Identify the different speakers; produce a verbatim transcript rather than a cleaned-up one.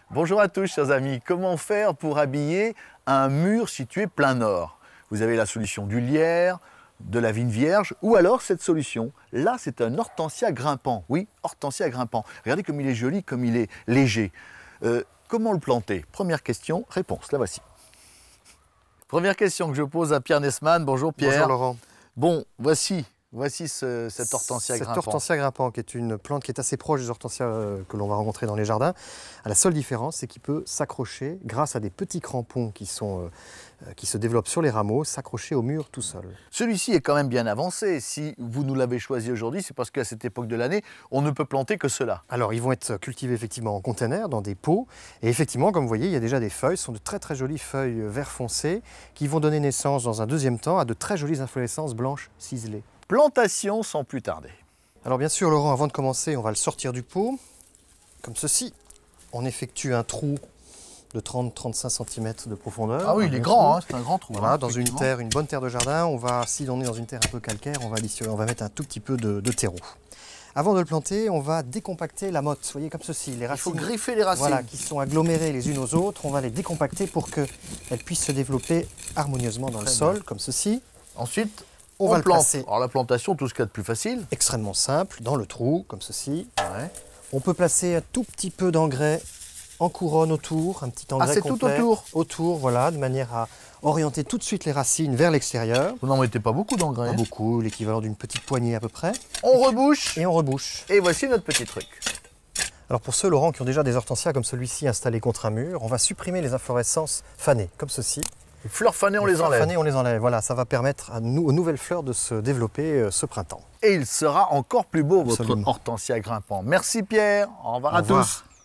Speaker 1: Bonjour à tous chers amis, comment faire pour habiller un mur situé plein nord? Vous avez la solution du lierre, de la vigne vierge ou alors cette solution. Là c'est un hortensia grimpant, oui, hortensia grimpant. Regardez comme il est joli, comme il est léger. Euh, comment le planter? Première question, réponse, la voici. Première question que je pose à Pierre Nesman. Bonjour Pierre.
Speaker 2: Bonjour Laurent.
Speaker 1: Bon, voici. Voici ce, cet hortensia grimpant.
Speaker 2: Cet hortensia grimpant, qui est une plante qui est assez proche des hortensias que l'on va rencontrer dans les jardins. La seule différence, c'est qu'il peut s'accrocher, grâce à des petits crampons qui, sont, euh, qui se développent sur les rameaux, s'accrocher au mur tout seul.
Speaker 1: Celui-ci est quand même bien avancé. Si vous nous l'avez choisi aujourd'hui, c'est parce qu'à cette époque de l'année, on ne peut planter que cela.
Speaker 2: Alors, ils vont être cultivés effectivement en container, dans des pots. Et effectivement, comme vous voyez, il y a déjà des feuilles. Ce sont de très très jolies feuilles vert foncé qui vont donner naissance dans un deuxième temps à de très jolies inflorescences blanches ciselées.
Speaker 1: Plantation sans plus tarder.
Speaker 2: Alors bien sûr Laurent, avant de commencer, on va le sortir du pot, comme ceci. On effectue un trou de trente à trente-cinq centimètres de profondeur.
Speaker 1: Ah oui, il est grand, hein, c'est un grand trou.
Speaker 2: Voilà,
Speaker 1: hein,
Speaker 2: dans une terre, une bonne terre de jardin. On va, si on est dans une terre un peu calcaire, on va, on va mettre un tout petit peu de, de terreau. Avant de le planter, on va décompacter la motte, vous voyez, comme ceci. Les racines,
Speaker 1: il faut griffer les racines.
Speaker 2: Voilà, qui sont agglomérées les unes aux autres. On va les décompacter pour qu'elles puissent se développer harmonieusement dans Très le sol, bien. Comme ceci.
Speaker 1: Ensuite,
Speaker 2: On, on va le placer.
Speaker 1: Alors la plantation, tout ce qu'il y a de plus facile.
Speaker 2: Extrêmement simple, dans le trou, comme ceci.
Speaker 1: Ouais.
Speaker 2: On peut placer un tout petit peu d'engrais en couronne autour, un petit engrais
Speaker 1: ah, c'est
Speaker 2: complet.
Speaker 1: tout autour
Speaker 2: Autour, voilà, de manière à orienter tout de suite les racines vers l'extérieur.
Speaker 1: Vous n'en mettez pas beaucoup d'engrais?
Speaker 2: Pas beaucoup, l'équivalent d'une petite poignée à peu près.
Speaker 1: On rebouche.
Speaker 2: Et on rebouche.
Speaker 1: Et voici notre petit truc.
Speaker 2: Alors pour ceux, Laurent, qui ont déjà des hortensias comme celui-ci installés contre un mur, on va supprimer les inflorescences fanées, comme ceci.
Speaker 1: Les fleurs fanées, on les,
Speaker 2: les fleurs
Speaker 1: enlève.
Speaker 2: fanées, on les enlève. Voilà, ça va permettre à nous, aux nouvelles fleurs de se développer euh, ce printemps.
Speaker 1: Et il sera encore plus beau, Absolument. Votre hortensia grimpant. Merci Pierre, au revoir
Speaker 2: au
Speaker 1: à
Speaker 2: revoir.
Speaker 1: tous.